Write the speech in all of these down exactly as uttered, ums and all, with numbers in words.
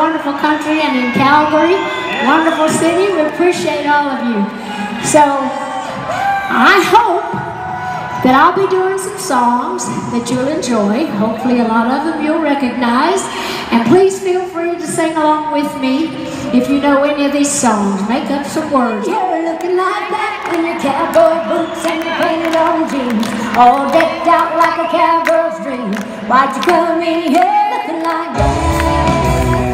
wonderful country and in Calgary, wonderful city. We appreciate all of you. So I hope that I'll be doing some songs that you'll enjoy. Hopefully a lot of them you'll recognize. And please feel free to sing along with me if you know any of these songs. Make up some words. You're looking like that in your cowboy boots and your painted on jeans, all decked out like a cowgirl's dream. Why'd you come in here looking like that?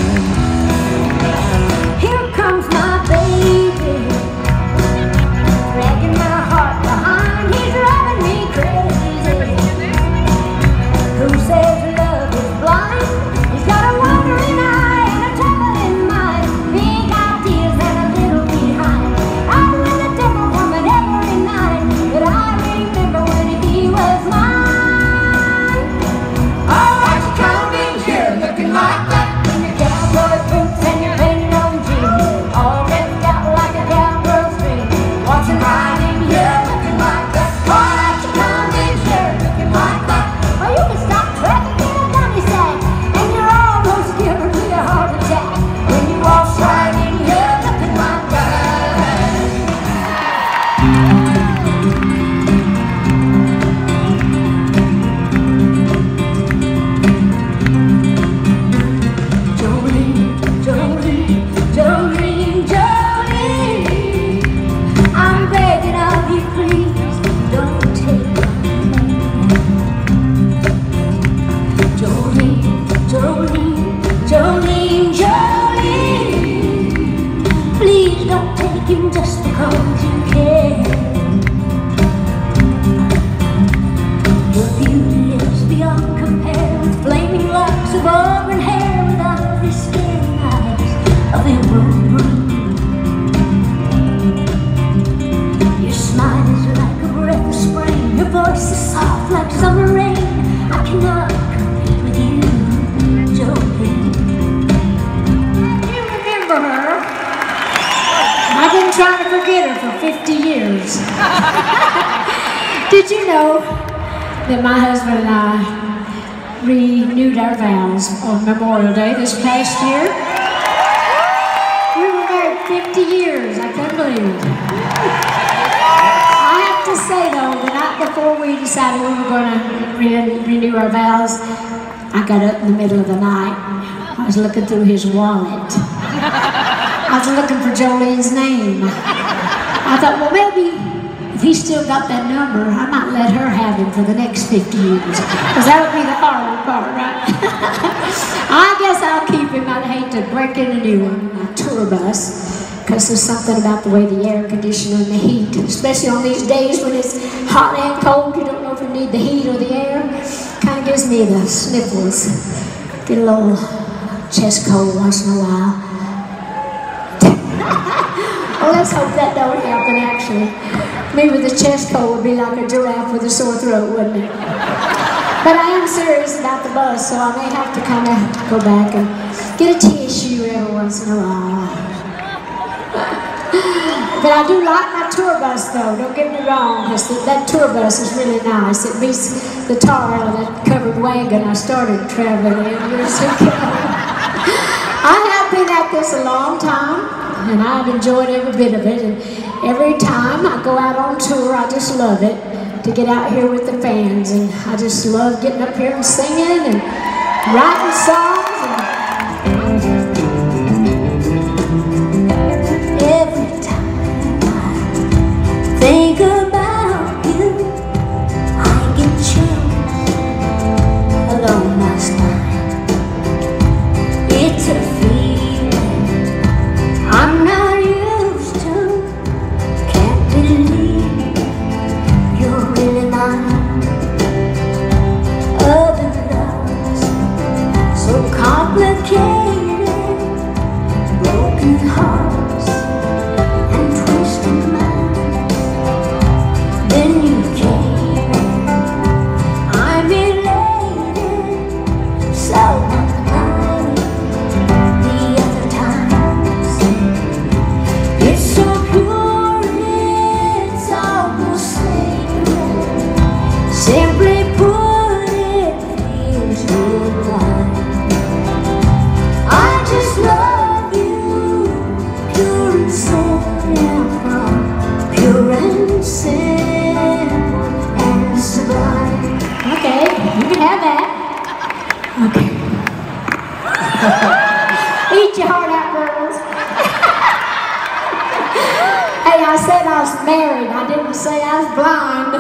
Here comes my baby, dragging my heart behind. He's driving me crazy. Who says love is blind? He's got a wandering eye and a traveling mind, big ideas and a little behind. I'm with the devil coming every night, but I remember when he was mine. Oh, why'd you come in here looking like that in your cowboy boots and your painted on jeans, all decked out like a cowgirl's dream? Watching right in here looking like that. Why don't you come in here looking like that? Or you can stop traffic in a gunny sack, and you're almost given to a heart attack when you walk right in here looking like that. Jolene, Jolene, Jolene, Jolene, I'm begging of you, please don't take my hand. Jolene, Jolene, Jolene, Jolene, please don't take him just because you can. Your beauty is beyond compare, with flaming locks of auburn hair, with ugly staring eyes of emerald blue. Your smile is like a breath of spring, your voice is soft like summer rain. I cannot compete with you, Jolene. You remember her? I've been trying to forget her for fifty years. Did you know that my husband and I renewed our vows on Memorial Day this past year? We were married fifty years. I couldn't believe it. I have to say though, the night before we decided we were going to re renew our vows, I got up in the middle of the night. I was looking through his wallet. I was looking for Jolene's name. I thought, well, maybe if he's still got that number, I might let her have him for the next fifty years. Because that would be the harder part, right? I guess I'll keep him. I'd hate to break in a new one, my tour bus. Because there's something about the way the air conditioner and the heat, especially on these days when it's hot and cold, you don't know if you need the heat or the air. Kind of gives me the sniffles. Get a little chest cold once in a while. Well, let's hope that don't happen, actually. Me with a chest cold would be like a giraffe with a sore throat, wouldn't it? But I am serious about the bus, so I may have to kind of go back and get a tissue every once in a while. But I do like my tour bus, though. Don't get me wrong, because that tour bus is really nice. It beats the tar out of that covered wagon I started traveling in years ago. I have been at this a long time, and I've enjoyed every bit of it. And every time I go out on tour, I just love it to get out here with the fans. And I just love getting up here and singing and writing songs. And every time I think about you, I get chills along my spine. It's a feeling I'm not used to. Can't believe you're really mine. Other loves so Eat your heart out, girls. Hey, I said I was married. I didn't say I was blind.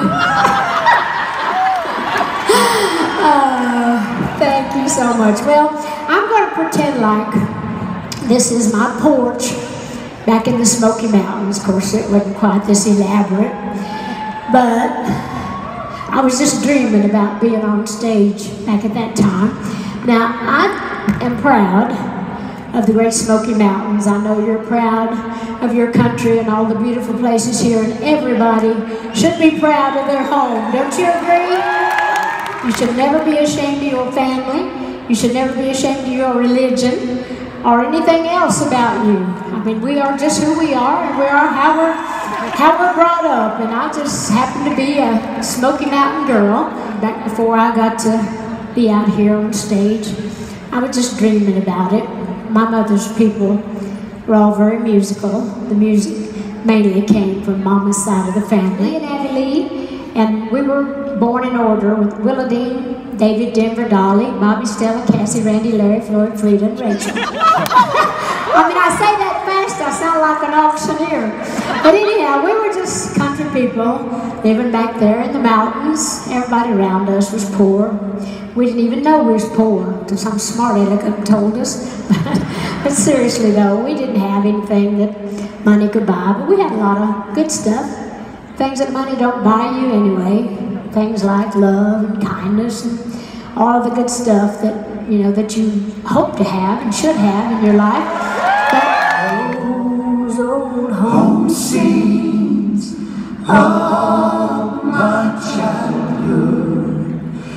uh, thank you so much. Well, I'm going to pretend like this is my porch back in the Smoky Mountains. Of course, it wasn't quite this elaborate, but I was just dreaming about being on stage back at that time. Now, I am proud of the Great Smoky Mountains. I know you're proud of your country and all the beautiful places here, and everybody should be proud of their home. Don't you agree? You should never be ashamed of your family. You should never be ashamed of your religion or anything else about you. I mean, we are just who we are, and we are how we're, how we're brought up. And I just happen to be a Smoky Mountain girl. Back before I got to be out here on stage, I was just dreaming about it. My mother's people were all very musical. The music mainly came from Mama's side of the family in Abbey Lee, and we were born in order with Willa Dean, David, Denver, Dolly, Bobby, Stella, Cassie, Randy, Larry, Floyd, Frida, and Rachel. I mean, I say that fast, I sound like an auctioneer. But anyhow, we were just country people living back there in the mountains. Everybody around us was poor. We didn't even know we was poor until some smart aleck told us. But seriously though, we didn't have anything that money could buy, but we had a lot of good stuff. Things that money don't buy you anyway. Things like love and kindness and all of the good stuff that, you know, that you hope to have and should have in your life. But those old home scenes of my childhood,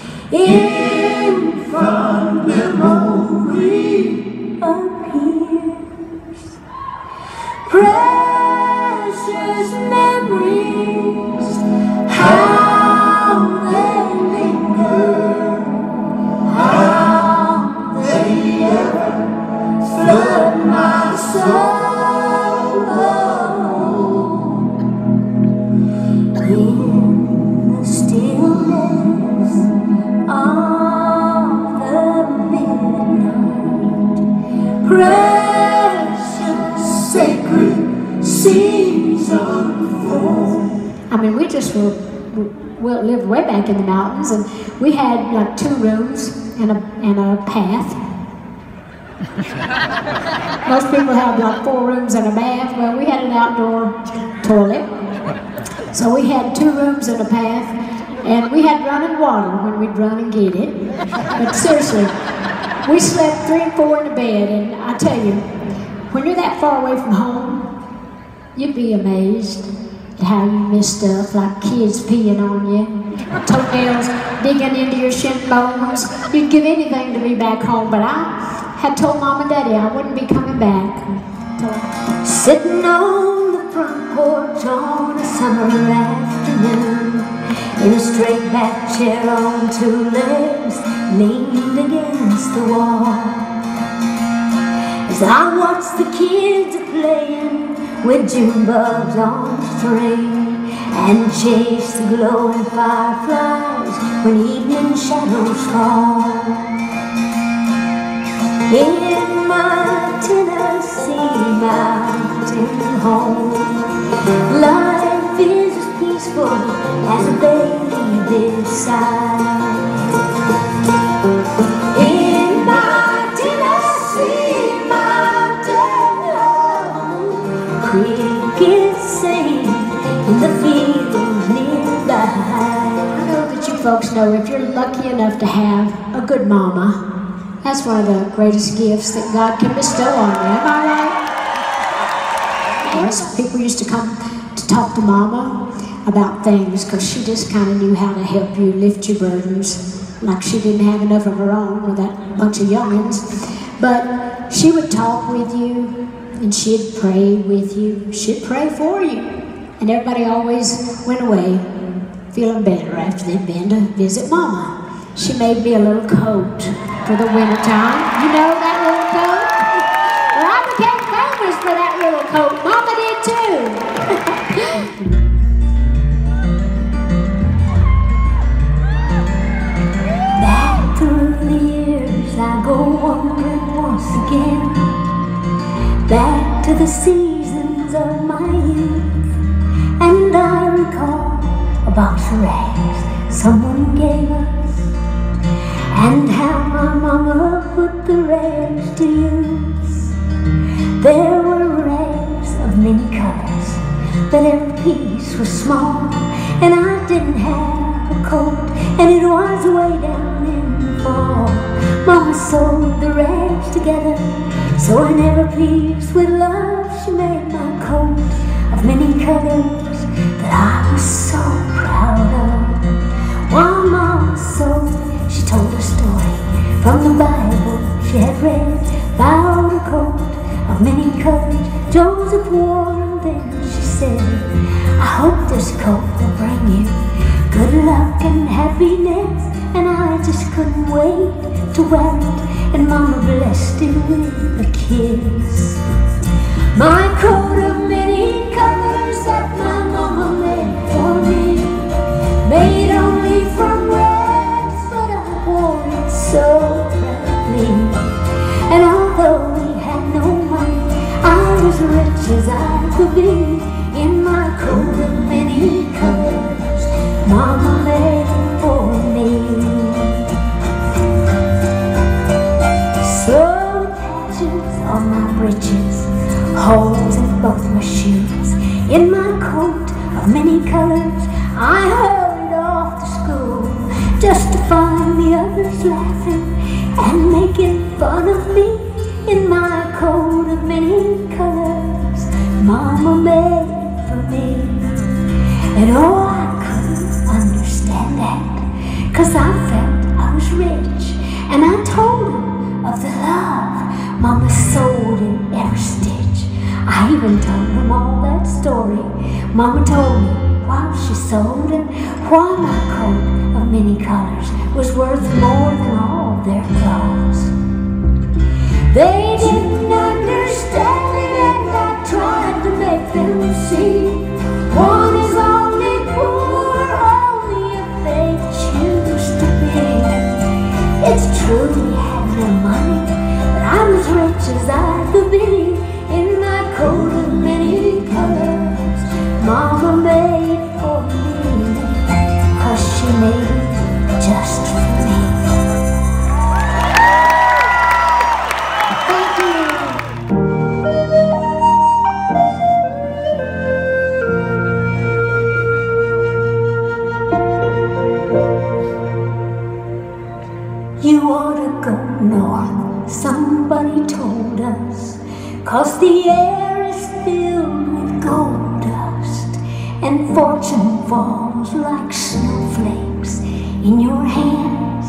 in fond memory appears, precious memories, how they linger, how they ever flood my soul. In the stillness of the midnight, precious, sacred scenes unfold. I mean, we just were, we lived way back in the mountains, and we had like two rooms and a, and a path. Most people have like four rooms and a bath. Well, we had an outdoor toilet. So we had two rooms and a bath, and we had running water when we'd run and get it. But seriously, we slept three and four in the bed, and I tell you, when you're that far away from home, you'd be amazed at how you miss stuff, like kids peeing on you, toenails digging into your shin bones. You'd give anything to be back home, but I had told Mom and Daddy I wouldn't be coming back. Sitting on the front porch on a summer afternoon, in a straight back chair on two legs, leaned against the wall, as I watched the kids playing with June bugs on the string, and chase the glowing fireflies when evening shadows fall. In my Tennessee mountain home, life is as peaceful as a baby's sigh. In my Tennessee mountain home, crickets sing in the fields nearby. I know that you folks know if you're lucky enough to have a good mama, that's one of the greatest gifts that God can bestow on you. Am I right? Yes, people used to come to talk to Mama about things because she just kind of knew how to help you lift your burdens, like she didn't have enough of her own with that bunch of youngins. But she would talk with you, and she'd pray with you. She'd pray for you. And everybody always went away feeling better after they'd been to visit Mama. She made me a little coat for the winter time. You know that little coat? Well, I became famous for that little coat. Mama did too. Back through the years, I go wandering once again, the seasons of my youth, and I recall a box of rags someone gave us, and how my mama put the rags to use. There were rags of many colors, but every piece was small, and I didn't have a coat, and it was way down in the fall. Mama sewed the rags together, so in every piece with love she made my coat of many colors that I was so proud of. While Mama sewed, she told a story from the Bible she had read about a coat of many colors Joseph wore, and then she said, I hope this coat will bring you good luck and happiness. And I just couldn't wait to wear it, and Mama blessed it with a kiss. My coat of many colors that my mama made for me, made only from rags, but I wore it so proudly. And although we had no money, I was rich as I could be in my coat of many colors Mama made for me. So patches on my breeches, holes in both my shoes, in my coat of many colors I hurried off to school, just to find the others laughing and making fun of me in my coat of many colors Mama made for me. And oh, I couldn't understand that, 'cause I felt I was rich, and I told them of the love Mama sewed in every stitch. I even told them all that story Mama told me while she sewed, and why my coat of many colors was worth more than all their clothes. They didn't understand it, and I tried to make them see one is only poor only if they choose to be. It's true we had no money, but I was rich as I could be in my coat of many colors Mama made for me, 'cause she made it just for me. Thank you. You ought to go north, somebody told us, 'cause the air is filled with gold dust, and fortune falls like snowflakes in your hands.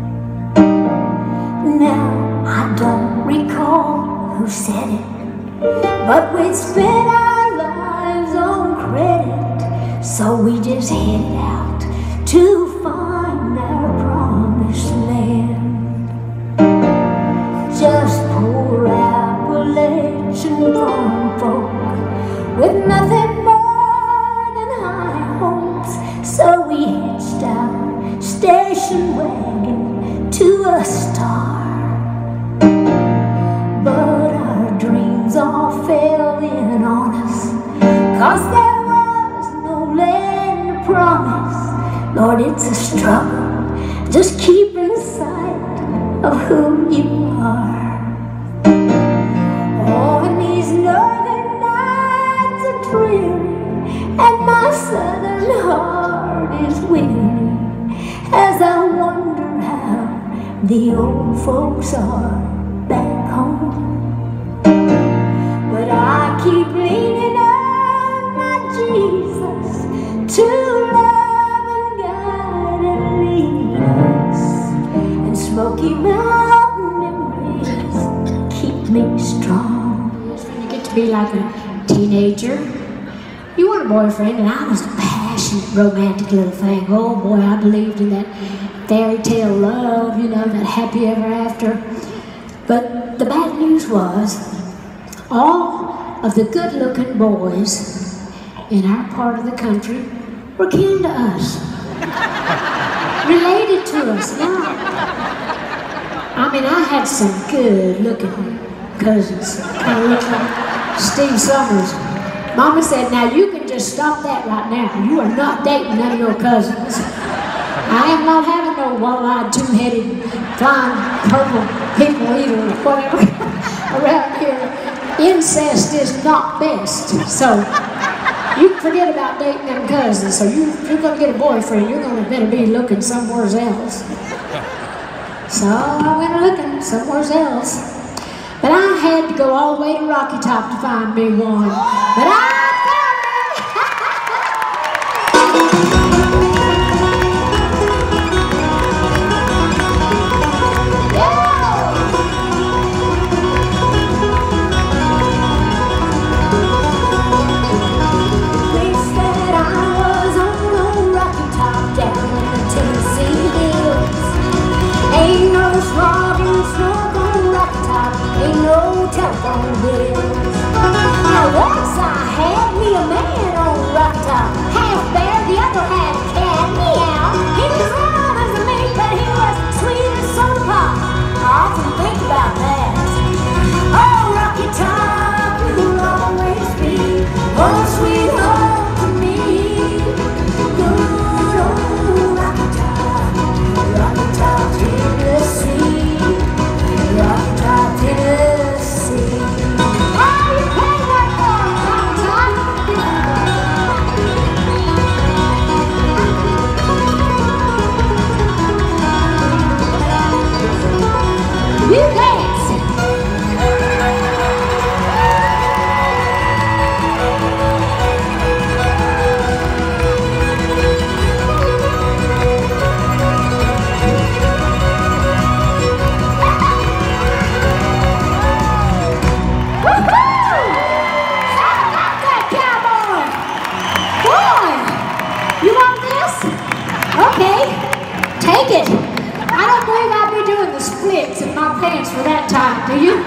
Now, I don't recall who said it, but we'd spent our lives on credit, so we just headed out to find our promised land. Just poor Appalachian farm folk with nothing more than high hopes, so we hitched our station wagon to a star. But our dreams all fell in on us, 'cause there was no land to promise. Lord, it's a struggle just keeping sight of who you are. Oh, and these northern nights are dreary, and my southern heart is weary, as I wonder how the old folks are back home. But I keep leaning on my Jesus to love and guide and lead us, and Smoky Mountain memories keep me strong. When you get to be like a teenager, you want a boyfriend, and I was a passionate, romantic little thing. Oh boy, I believed in that fairy tale love, you know, that happy ever after. But the bad news was, all of the good-looking boys in our part of the country were kin to us, related to us. Now, I mean, I had some good-looking cousins, kind of looked like Steve Summers. Mama said, now you can just stop that right now. You are not dating none of your cousins. I am not having no one-eyed, two-headed, flying purple people either, or whatever around here. Incest is not best. So you can forget about dating them cousins. So you, if you're going to get a boyfriend, you're going to better be looking somewhere else. So I went looking somewhere else. But I had to go all the way to Rocky Top to find me one. But I found They said I was on old Rocky Top down in the Tennessee hills. Ain't no slogging snow on Rocky Top, ain't no telephone bills. Now once I had me a man on Rocky Top, half bear, the other half cat, meow. He was round as a meat, but he was sweet as soda pop. I often think about that. Oh, Rocky Top, you'll always be home sweet home to me. Good old Rocky Top, Rocky Top, Tennessee, Rocky Top, Tennessee. Oh, you pay that for Rocky Top. You dance. Okay, take it. I don't believe I'll be doing the splits in my pants for that time, do you?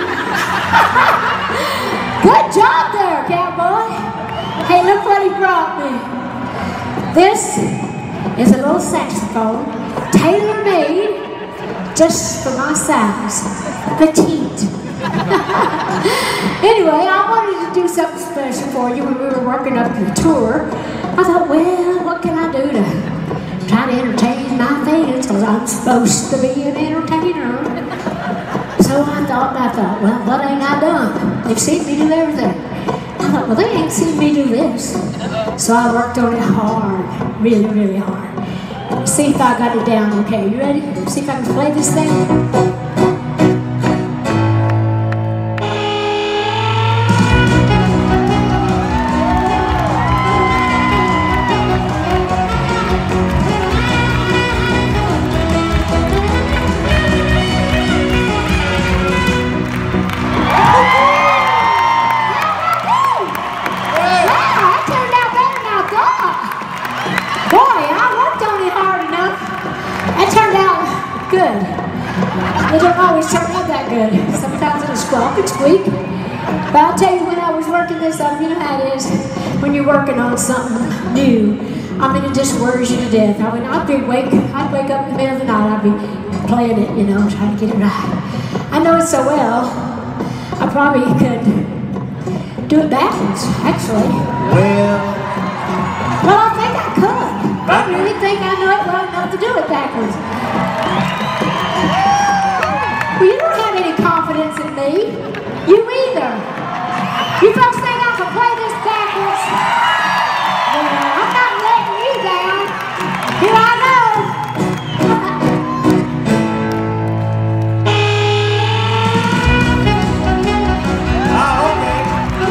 Good job there, cowboy. Hey, look what he brought me. This is a little saxophone, tailor-made just for my size, petite. Anyway, I wanted to do something special for you when we were working up the tour. I thought, well, what can I do to try to entertain my fans, because I'm supposed to be an entertainer. So I thought, I thought, well, what ain't I done? They've seen me do everything. I thought, well, they ain't seen me do this. So I worked on it hard, really, really hard. See if I got it down okay. You ready? See if I can play this thing? Good. It don't always turn out that good. Sometimes it'll squawk and squeak. But I'll tell you, when I was working this up, you know how it is when you're working on something new. I mean, it just worries you to death. I mean, I'd be wake, I'd wake up in the middle of the night, I'd be playing it, you know, trying to get it right. I know it so well, I probably could do it backwards, actually. Well, well, I think I could. I really think I know it well enough to do it backwards. Well, you don't have any confidence in me. You either. You folks think I can play this backwards? Well, I'm not letting you down. Here I go. oh, okay.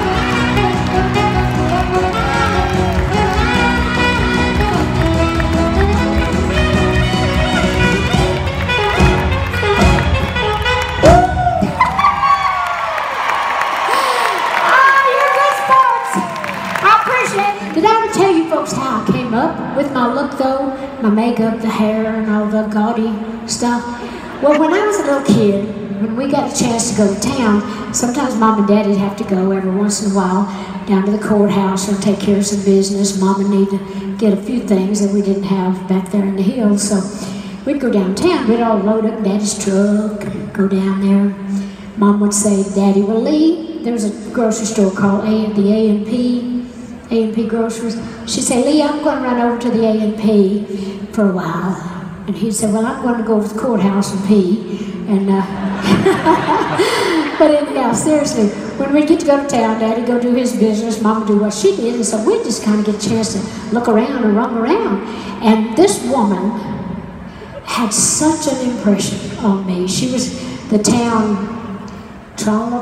Did I ever tell you folks how I came up with my look though? My makeup, the hair, and all the gaudy stuff? Well, when I was a little kid, when we got a chance to go to town, sometimes Mom and Daddy'd have to go every once in a while down to the courthouse or take care of some business. Mom would need to get a few things that we didn't have back there in the hills. So we'd go downtown, we'd all load up Daddy's truck, and go down there. Mom would say, Daddy will leave. There was a grocery store called A, the A and P, A and P Groceries. She'd say, Lee, I'm going to run over to the A and P for a while. And he'd say, well, I'm going to go to the courthouse and pee. And, uh, but anyhow, seriously, when we'd get to go to town, Daddy'd go do his business, Mom would do what she did, and so we'd just kind of get a chance to look around and roam around. And this woman had such an impression on me. She was the town trollop,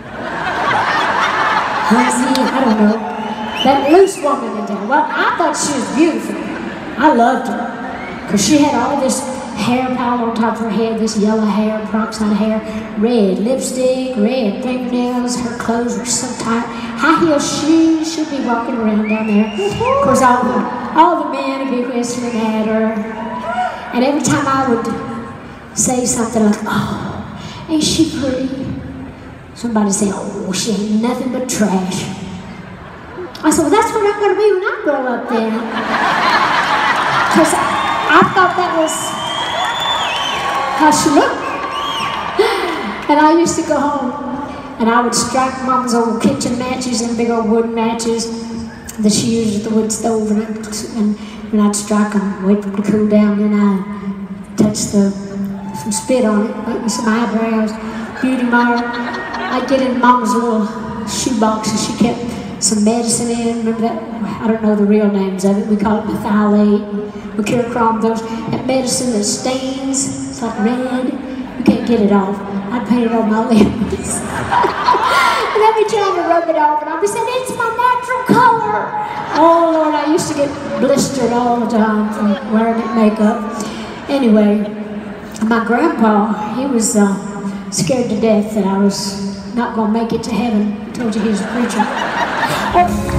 hussy, I don't know, that loose woman in town. Well, I thought she was beautiful. I loved her, because she had all this hair piled on top of her head, this yellow hair, peroxide hair, red lipstick, red fingernails, her clothes were so tight, high heel shoes, she'd be walking around down there. Of course, all the, all the men would be whistling at her. And every time I would say something like, oh, ain't she pretty? Somebody say, oh, she ain't nothing but trash. I said, well, that's what I'm going to be when I grow up then. Because I thought that was how she looked. And I used to go home and I would strike Mama's old kitchen matches and big old wooden matches that she used at the wood stove, and, and when I'd strike them, wait for them to cool down, then I'd touch the, some spit on it, make me some eyebrows, beauty mark. I'd get in Mama's little shoebox and she kept some medicine in. Remember that? I don't know the real names of it. We call it methylate, mercurochrome, those. That medicine that stains. It's like red. You can't get it off. I'd paint it on my lips. And I'd be trying to rub it off, and I'd be saying, it's my natural color. Oh, Lord, I used to get blistered all the time from wearing that makeup. Anyway, my grandpa, he was uh, scared to death that I was not going to make it to heaven. I told you he was a preacher. Oh.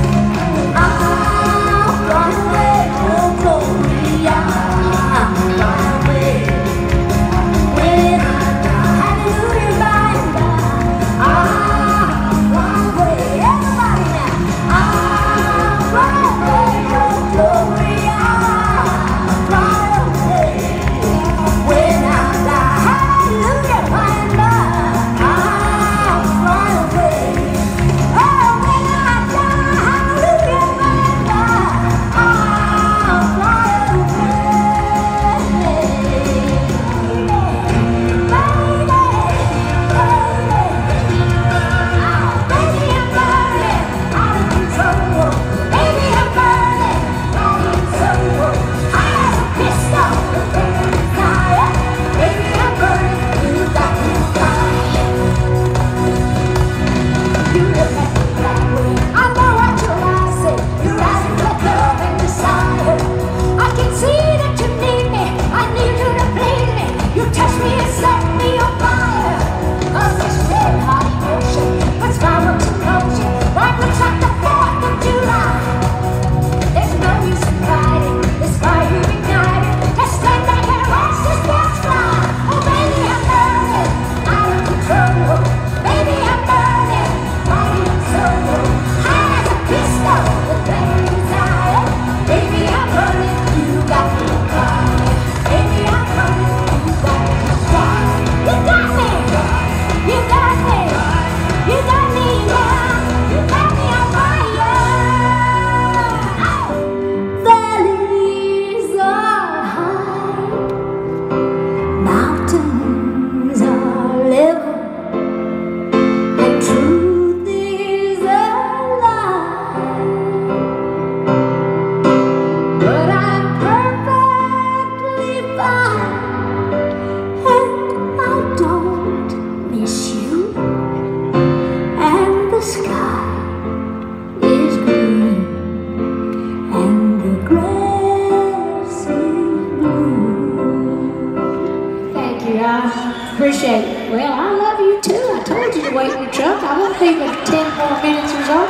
Appreciate it. Well, I love you too. I told you to wait in your truck. I won't be but ten more minutes or so.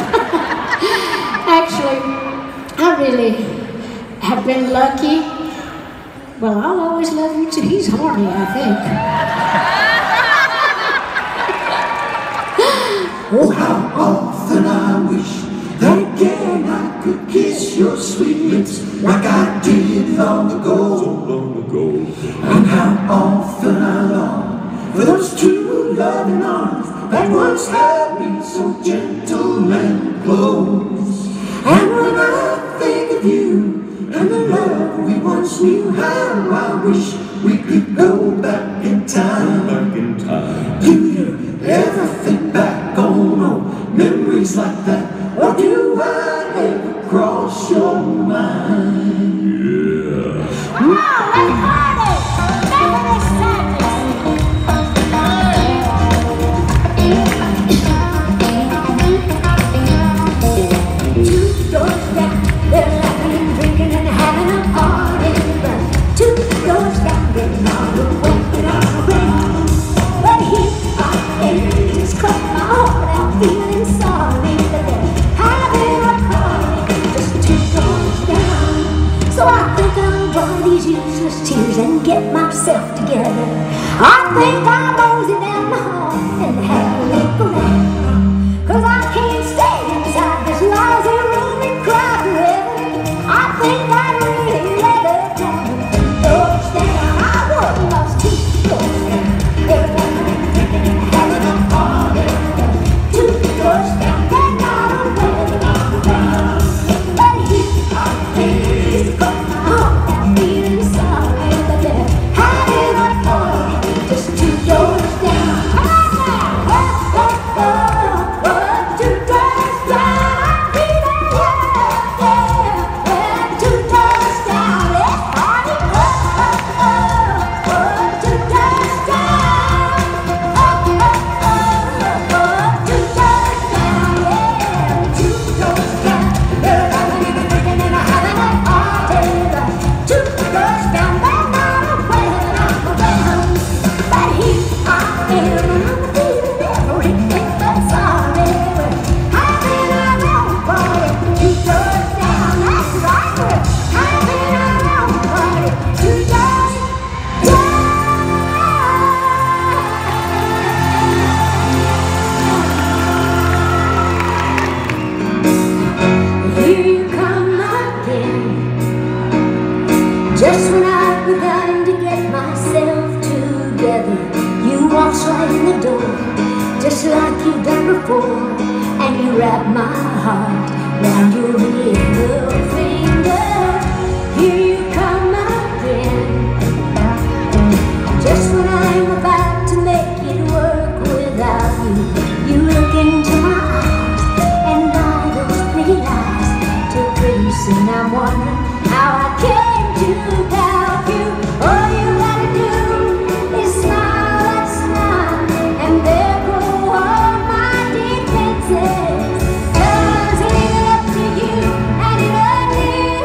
Actually, I really have been lucky. Well, I'll always love you too. He's horny, I think. Oh, how often I wish that again I could kiss your sweet lips like I did long ago. So long ago. And how often I long for those true loving arms that once held me so gentle and close. And when I think of you and the love we once knew, how I wish we could go back in time. Back in time. Do you ever think back on old memories like that? Or do I ever cross your mind? Yeah. Come on, let's party! Remember this sadness. Two doors down, they're laughing and drinking and having a party. But two doors down, they're not waiting on the rain. But here I am, just cut my heart out, feeling sorry that they're having a party just two doors down. So I think I'll dry these useless tears and get myself together. I think I'll mosey down the hall and have a look around. 'Cause I can't stay inside this lousy room and cry forever. I think I'd really rather down two doors down. I would love two doors down. They're laughing and drinking and having a party. Two doors down, they're not aware on the ground. But here I am, just cut my heart out, feeling sorry that they're having a party just two doors down. Come on now, oh, oh, oh, oh, two doors down. I'm feeling yeah, yeah, yeah, two doors down. Let's party, oh, oh, oh, oh, two doors down. Oh, oh, oh, oh, two doors down, yeah, two doors down. They're laughing and drinking and having a party. Two doors down, they're not aware I'm around. But here I am, and I'm feeling everything but sorry. We're having our own party, two doors down. That's right, we're having our own party, two doors down. Here you come again, just when I've begun to get myself together. You walk right in the door, just like you've done before, and you wrap my heart round your little finger. Here you come again, just when I'm about to make it work without you. You look into my eyes, and by those pretty eyes, till pretty soon I'm wondering how I came to doubt you. All you gotta do is smile that smile, and there go all my defenses. 'Cause leave it up to you, and it only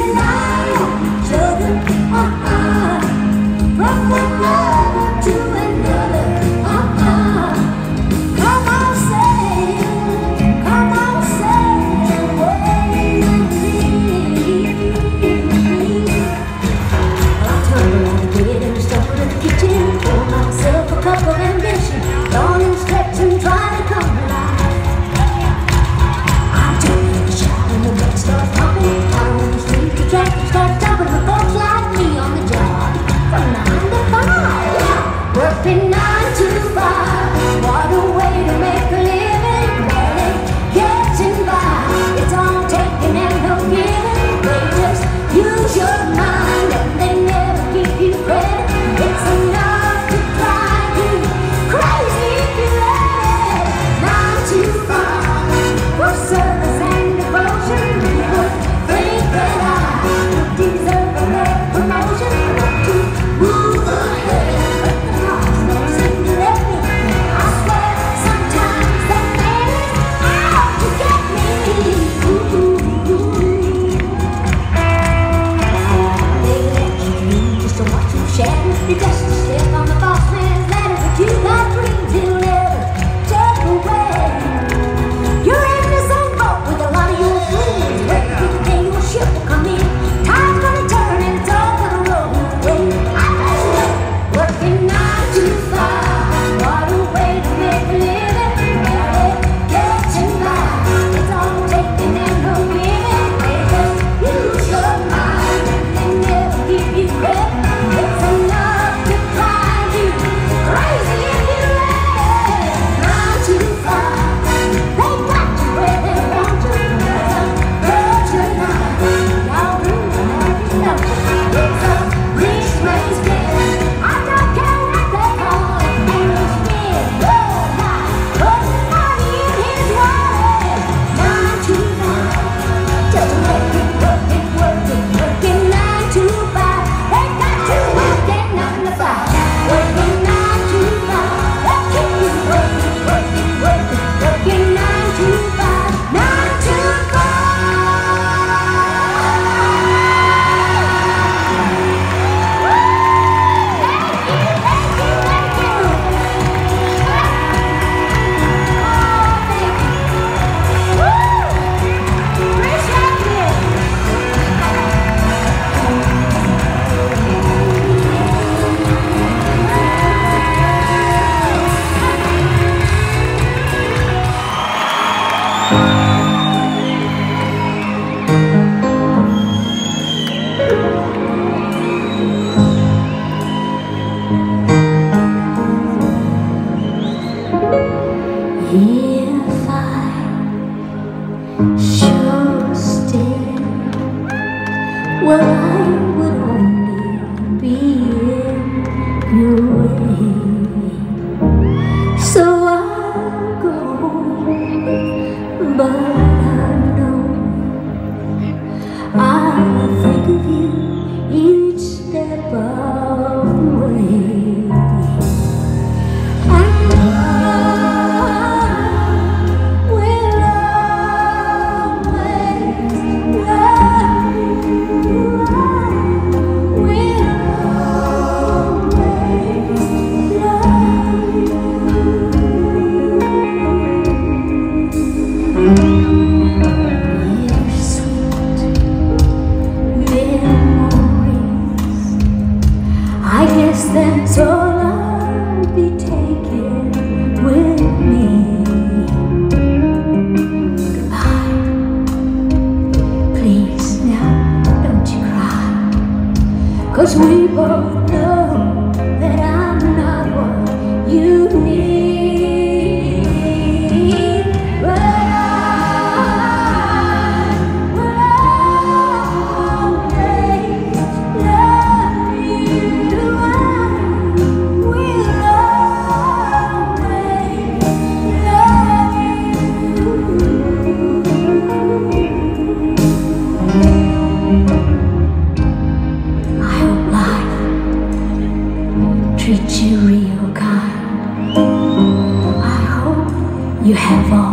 Well, I would only be in your way, so I'll go, but I know I'll think of you each step of the way. And I will always love you. I will always love you. Your sweet memories, I guess that's all I'll be taking with me. Goodbye. Please now, don't you cry, 'cause we both know that I'm not what you need. But I will always love you. I will always love you. I hope life treats you real kind. I hope you have all